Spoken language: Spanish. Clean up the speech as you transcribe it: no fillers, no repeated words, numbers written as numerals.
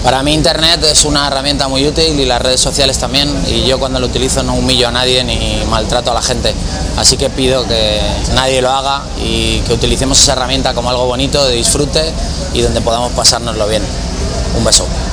Para mí Internet es una herramienta muy útil y las redes sociales también, y yo cuando lo utilizo no humillo a nadie ni maltrato a la gente, así que pido que nadie lo haga y que utilicemos esa herramienta como algo bonito, de disfrute y donde podamos pasárnoslo bien. Un beso.